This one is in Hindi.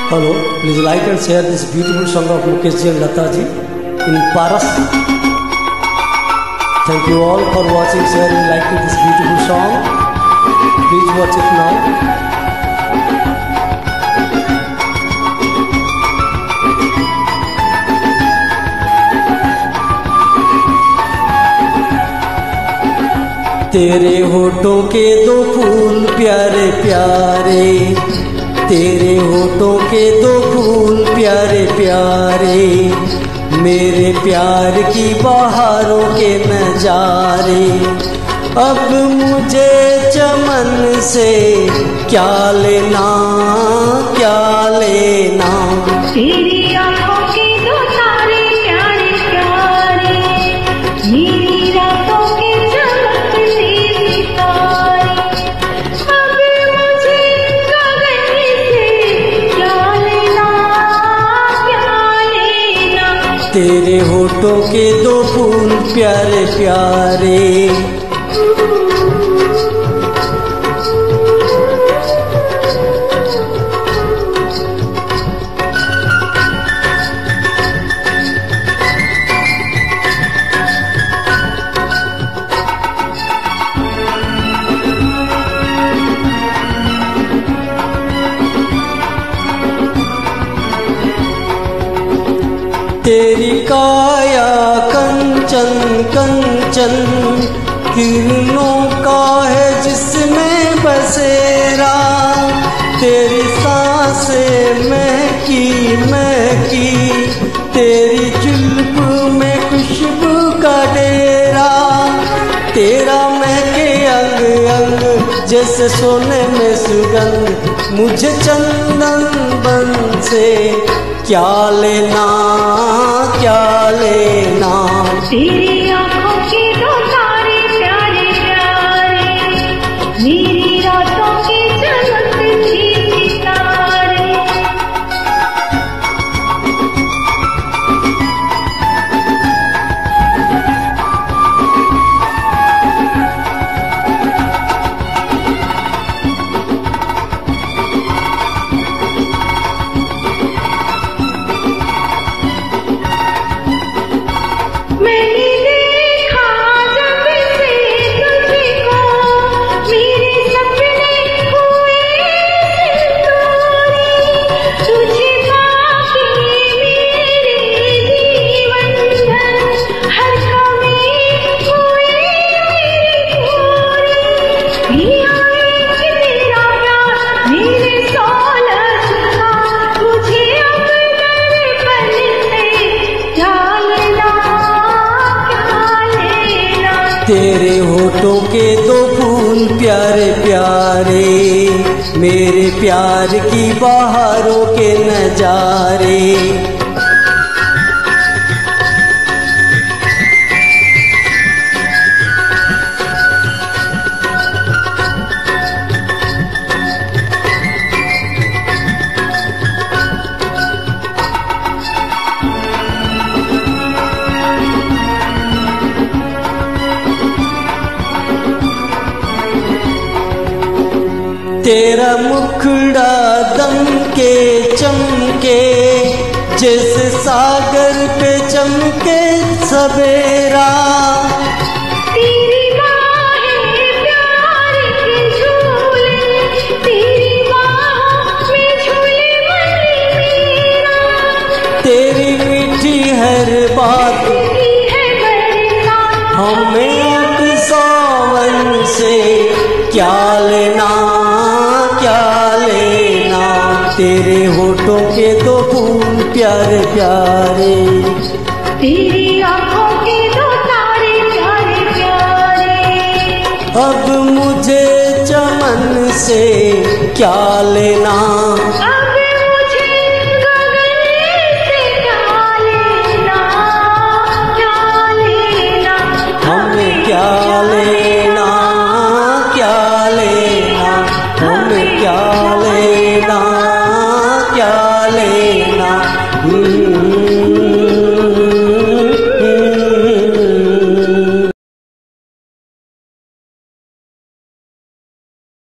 Hello, please like and share this beautiful song of Mukesh ji and Lata ji in Paras. Thank you all for watching, sharing, liking this beautiful song. Please watch it now. तेरे होठों के दो फूल प्यारे प्यारे, तेरे होठों के दो फूल प्यारे प्यारे, मेरे प्यार की बहारों के नजारे। अब मुझे चमन से क्या लेना, क्या लेना। तेरी आँखों के दो तारे प्यारे प्यारे, मेरी रातों के चमकते सितारे। अब मुझे गगन से क्या लेना, क्या लेना। तेरे होठों के दो फूल प्यारे प्यारे। तेरी काया कंचन कंचन, किरणों का है जिसमें बसेरा। तेरी सांसें महकी महकी, तेरी जुल्फ में खुशबू का डेरा। तेरा महके अंग अंग जैसे सोने में सुगंध, मुझे चंदन बन से क्या लेना, क्या लेना। तेरी आँखों के दो तारे प्यारे प्यारे, मेरी रातों के चमकते सितारे। मैंने देखा जब से तुझको, मेरे सपने हुए सिंदूरी। तुझे पाके मेरे जीवन भर हर कमी हुई मेरी पूरी। पिया एक तेरा प्यार मेरे सोलह का, मुझे अब दर्पण से क्या लेना, तेरे होठों के दो फूल प्यारे प्यारे, मेरे प्यार की बहारों के नजारे। तेरा मुखड़ा दम के चमके, जैसे सागर पे चमके सवेरा। तेरी बाहें प्यार के झूले, तेरी बाहों में झूले मन मेरा। तेरी मीठी हर बात की है बरसात, हमें अब सावन से क्या लेना, क्या लेना। तेरे होठों के दो फूल प्यारे प्यारे, तेरी आँखों के दो तारे प्यारे प्यारे। अब मुझे चमन से क्या लेना।